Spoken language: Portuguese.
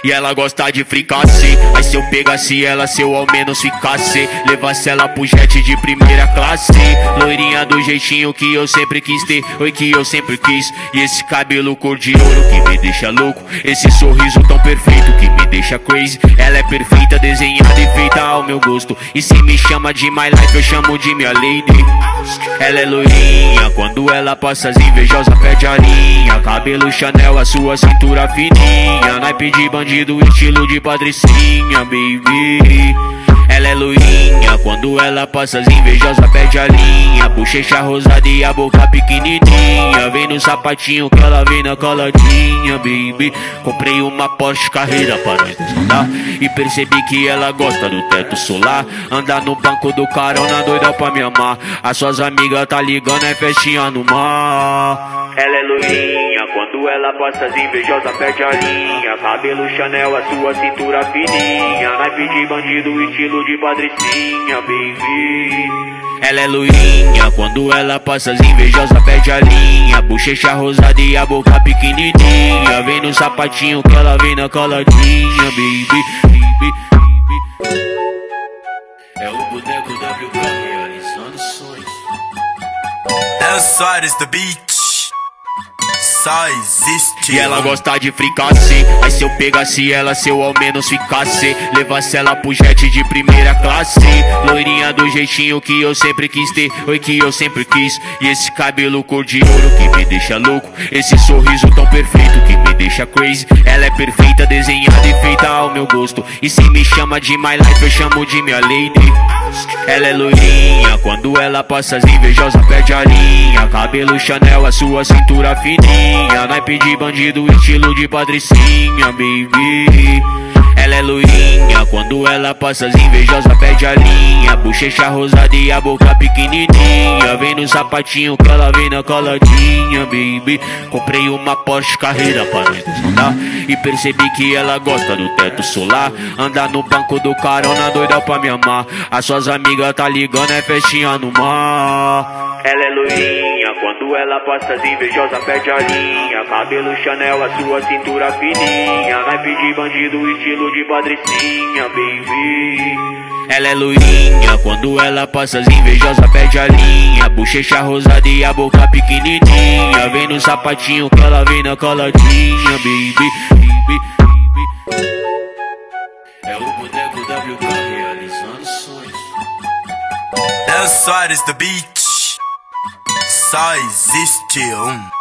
E ela gosta de fricassê. Aí se eu pegasse ela, se eu ao menos ficasse, levasse ela pro jet de primeira classe. Loirinha do jeitinho que eu sempre quis ter, oi que eu sempre quis. E esse cabelo cor de ouro que me deixa louco, esse sorriso tão perfeito que me deixa crazy. Ela é perfeita, desenhada e feita ao meu gosto. E se me chama de my life, eu chamo de minha lady. Ela é loirinha, quando ela passa as invejosas pede a linha. Cabelo Chanel, a sua cintura fininha, naipe de bandido, estilo de patricinha, baby. Ela é loirinha, quando ela passa as invejosas pede a linha. Bochecha rosada e a boca pequenininha, vem no sapatinho que ela vem na coladinha, baby. Comprei uma Porsche Carreira pra nós andar, e percebi que ela gosta do teto solar. Andar no banco do carona, doida pra me amar. As suas amigas tá ligando, é festinha no mar. Ela é loirinha, quando ela passa as invejosas perde a linha. Cabelo Chanel, a sua cintura fininha, naipe de bandido, estilo de patricinha, baby. Ela é loirinha, quando ela passa as invejosas perde a linha. Bochecha rosada e a boca pequenininha, vem no sapatinho que ela vem na coladinha, baby, baby, baby. É o boneco WK realizando sonhos. El Soares do beat, só existe. E ela gosta de fricassê. Aí se eu pegasse ela, se eu ao menos ficasse, levasse ela pro jet de primeira classe. Loirinha do jeitinho que eu sempre quis ter, oi que eu sempre quis. E esse cabelo cor de ouro que me deixa louco, esse sorriso tão perfeito que me deixa crazy. Ela é perfeita, desenhada e feita ao meu gosto. E se me chama de my life, eu chamo de minha lady. Ela é loirinha, quando ela passa as invejosas perde a linha. Cabelo Chanel, a sua cintura fininha, naipe de bandido, estilo de patricinha, baby. Ela é loirinha, quando ela passa as invejosas perde a linha. Bochecha rosada e a boca pequenininha, vem no sapatinho que ela vem na coladinha, baby. Comprei uma Porsche Carreira pra nós andar, e percebi que ela gosta do teto solar. Andar no banco do carona, doida pra me amar. As suas amigas tá ligando, é festinha no mar. Ela é loirinha, quando ela passa as invejosas perde a linha. Cabelo Chanel, a sua cintura fininha, naipe de bandido, estilo de patricinha, baby. Ela é loirinha, quando ela passa as invejosas perde a linha. Bochecha rosada e a boca pequenininha, vem no sapatinho que ela vem na coladinha, baby, baby, baby. É o boneco WK realizando sonhos. El Soares do beat, só existe um.